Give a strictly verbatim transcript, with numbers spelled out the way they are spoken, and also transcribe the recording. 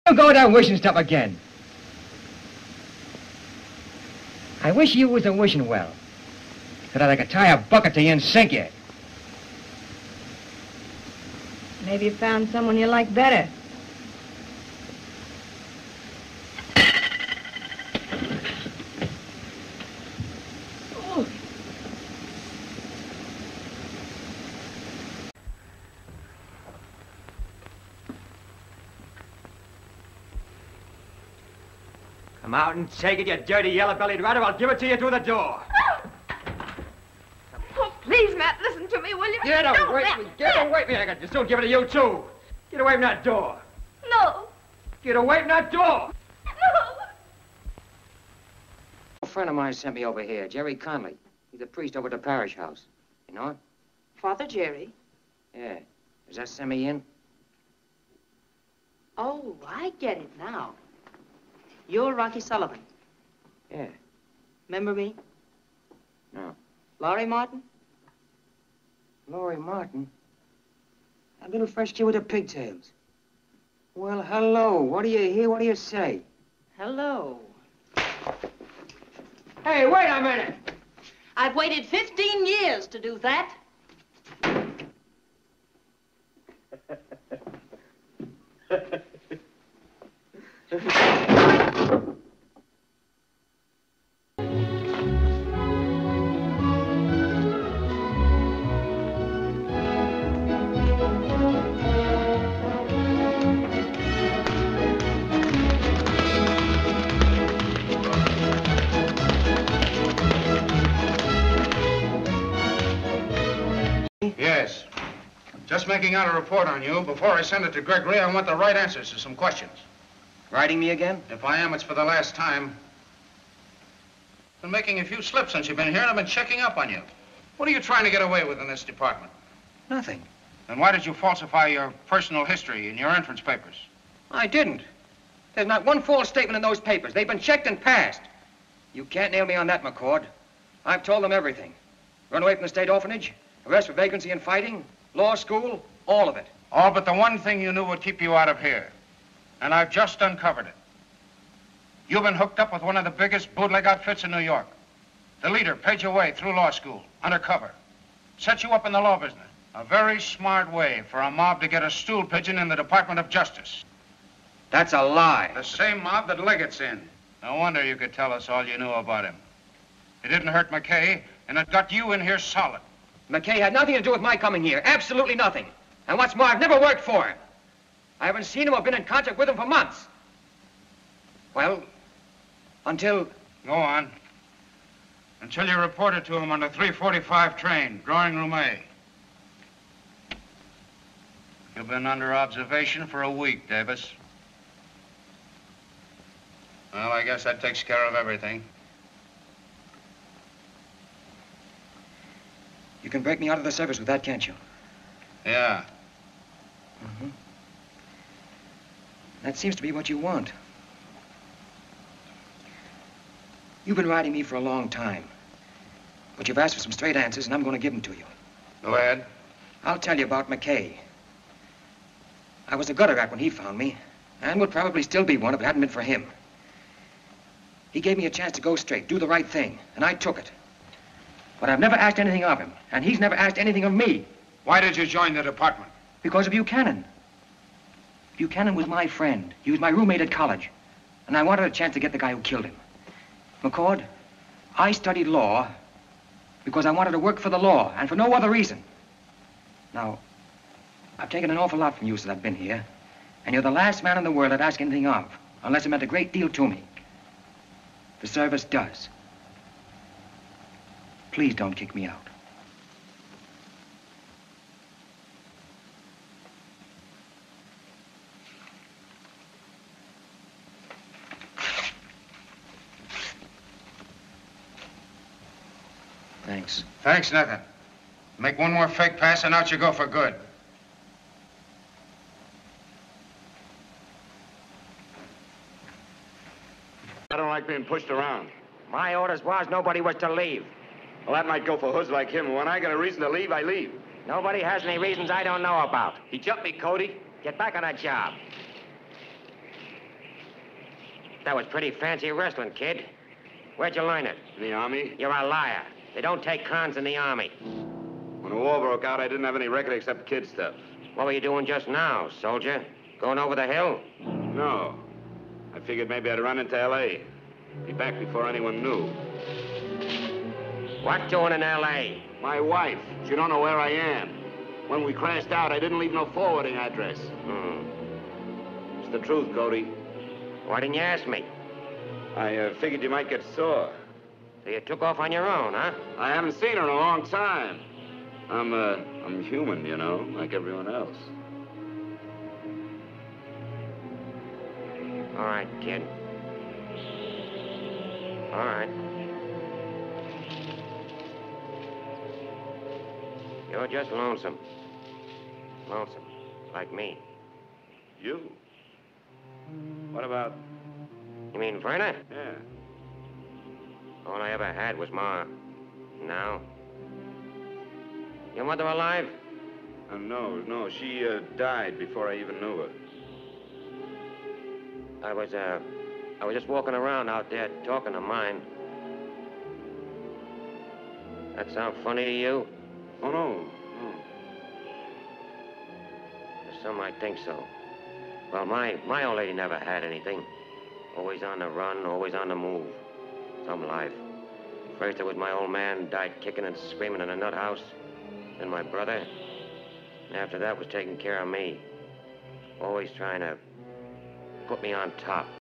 Don't go down wishing stuff again. I wish you was a wishing well, so that I could tie a bucket to you and sink you. Maybe you found someone you like better. Come out and take it, you dirty yellow-bellied rat, or I'll give it to you through the door. Oh, please, Matt, listen to me, will you? Get Don't, away Matt. from me, get away from me. I got to still give it to you, too. Get away from that door. No. Get away from that door. No. A friend of mine sent me over here, Jerry Conley. He's a priest over at the parish house. You know it? Father Jerry? Yeah. Does that send me in? Oh, I get it now. You're Rocky Sullivan. Yeah. Remember me? No. Laurie Martin? Laurie Martin? That little French kid with the pigtails. Well, hello. What do you hear? What do you say? Hello. Hey, wait a minute. I've waited fifteen years to do that. Yes. Just making out a report on you. Before I send it to Gregory, I want the right answers to some questions. Writing me again? If I am, it's for the last time. Been making a few slips since you've been here, and I've been checking up on you. What are you trying to get away with in this department? Nothing. Then why did you falsify your personal history in your entrance papers? I didn't. There's not one false statement in those papers. They've been checked and passed. You can't nail me on that, McCord. I've told them everything. Run away from the state orphanage, arrest for vagrancy and fighting, law school, all of it. All but the one thing you knew would keep you out of here. And I've just uncovered it. You've been hooked up with one of the biggest bootleg outfits in New York. The leader paid you away through law school, undercover. Set you up in the law business. A very smart way for a mob to get a stool pigeon in the Department of Justice. That's a lie. The same mob that Leggett's in. No wonder you could tell us all you knew about him. It didn't hurt McKay, and it got you in here solid. McKay had nothing to do with my coming here. Absolutely nothing. And what's more, I've never worked for him. I haven't seen him or been in contact with him for months. Well, until... Go on. Until you reported to him on the three forty-five train, drawing room A. You've been under observation for a week, Davis. Well, I guess that takes care of everything. You can break me out of the service with that, can't you? Yeah. Mm-hmm. That seems to be what you want. You've been riding me for a long time. But you've asked for some straight answers, and I'm going to give them to you. Go ahead. I'll tell you about McKay. I was a gutter rat when he found me, and would probably still be one if it hadn't been for him. He gave me a chance to go straight, do the right thing, and I took it. But I've never asked anything of him, and he's never asked anything of me. Why did you join the department? Because of Buchanan. Buchanan was my friend. He was my roommate at college. And I wanted a chance to get the guy who killed him. McCord, I studied law because I wanted to work for the law and for no other reason. Now, I've taken an awful lot from you since I've been here, and you're the last man in the world I'd ask anything of, unless it meant a great deal to me. The service does. Please don't kick me out. Thanks. Thanks, nothing. Make one more fake pass and out you go for good. I don't like being pushed around. My orders was nobody was to leave. Well, that might go for hoods like him. When I got a reason to leave, I leave. Nobody has any reasons I don't know about. He jumped me, Cody. Get back on that job. that was pretty fancy wrestling, kid. Where'd you learn it? In the Army? You're a liar. They don't take cons in the Army. When the war broke out, I didn't have any record except kid stuff. What were you doing just now, soldier? Going over the hill? No. I figured maybe I'd run into L A Be back before anyone knew. What doing in L A? My wife. She don't know where I am. When we crashed out, I didn't leave no forwarding address. Hmm. It's the truth, Cody. Why didn't you ask me? I uh, figured you might get sore. So you took off on your own, huh? I haven't seen her in a long time. I'm, uh, I'm human, you know, like everyone else. All right, kid. All right. You're just lonesome. Lonesome. Like me. You? What about... You mean Verna? Yeah. All I ever had was Ma. Now? Your mother alive? Uh, no, no, she uh, died before I even knew her. I was, uh, I was just walking around out there talking to mine. That sound funny to you? Oh, no, no. Some might think so. Well, my, my old lady never had anything. Always on the run, always on the move. Some life. First it was my old man, died kicking and screaming in a nut house. Then my brother. And after that was taking care of me. Always trying to put me on top.